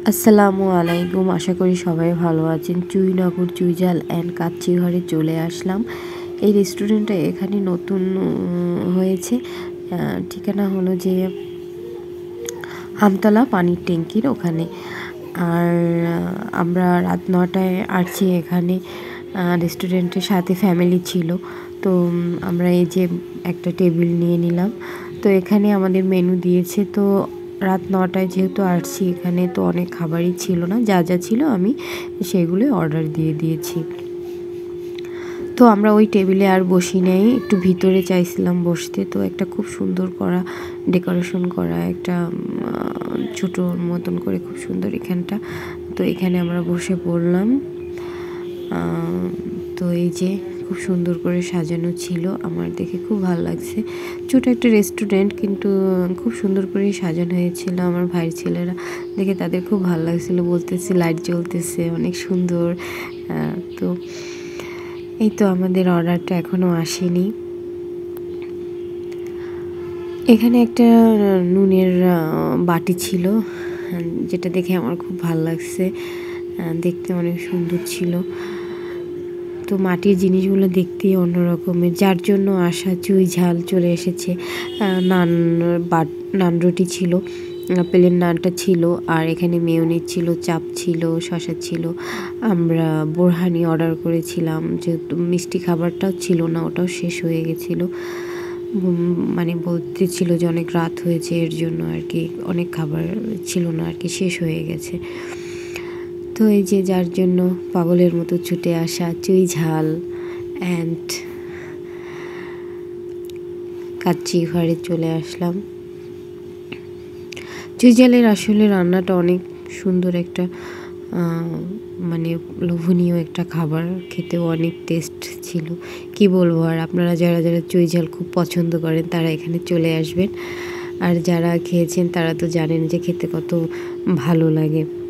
আসসালামু আলাইকুম, আশা করি সবাই ভালো আছেন। চুইনগর চুইঝাল অ্যান্ড কাচ্চি ঘরে চলে আসলাম। এই রেস্টুরেন্টটা এখানে নতুন হয়েছে। ঠিকানা হলো যে আমতলা পানির ট্যাঙ্কির ওখানে। আর আমরা রাত 9টায় আসছি এখানে। রেস্টুরেন্টের সাথে ফ্যামিলি ছিল, তো আমরা এই যে একটা টেবিল নিয়ে নিলাম। তো এখানে আমাদের মেনু দিয়েছে। তো রাত 9টায় যেহেতু আসছি এখানে, তো অনেক খাবারই ছিল না, যা যা ছিল আমি সেগুলো অর্ডার দিয়ে দিয়েছি। তো আমরা ওই টেবিলে আর বসি নাই, একটু ভিতরে চাইছিলাম বসতে। তো একটা খুব সুন্দর করা ডেকোরেশন করা একটা ছোটোর মতন করে খুব সুন্দর এখানটা। তো এখানে আমরা বসে পড়লাম। তো এই যে খুব সুন্দর করে সাজানো ছিল, আমার দেখে খুব ভালো লাগছে। ছোটো একটা রেস্টুরেন্ট, কিন্তু খুব সুন্দর করে সাজানো হয়েছিল। আমার ভাইয়ের ছেলেরা দেখে তাদের খুব ভালো লাগছিল, বলতেছে লাইট জ্বলতেছে অনেক সুন্দর। তো এই তো আমাদের অর্ডারটা এখনও আসেনি। এখানে একটা নুনের বাটি ছিল, যেটা দেখে আমার খুব ভালো লাগছে, দেখতে অনেক সুন্দর ছিল। তো মাটির জিনিসগুলো দেখতেই অন্যরকমের, যার জন্য আসা চুইঝাল চলে এসেছে। নান রুটি ছিল, প্লেন নানটা ছিল, আর এখানে মেয়োনিজ ছিল, চাপ ছিল, শসা ছিল। আমরা বোরহানি অর্ডার করেছিলাম, যেহেতু মিষ্টি খাবারটাও ছিল না, ওটাও শেষ হয়ে গেছিলো। মানে বলতে ছিল যে অনেক রাত হয়েছে, এর জন্য আর কি অনেক খাবার ছিল না আর কি, শেষ হয়ে গেছে। তো এই যে যার জন্য পাগলের মতো ছুটে আসা চুইঝাল অ্যান্ড কাচ্চি ঘরে চলে আসলাম। চুইঝালের আসলে রান্নাটা অনেক সুন্দর একটা মানে লোভনীয় একটা খাবার, খেতেও অনেক টেস্ট ছিল, কি বলবো। আর আপনারা যারা যারা চুইঝাল খুব পছন্দ করেন তারা এখানে চলে আসবেন। আর যারা খেয়েছেন তারা তো জানেন যে খেতে কত ভালো লাগে।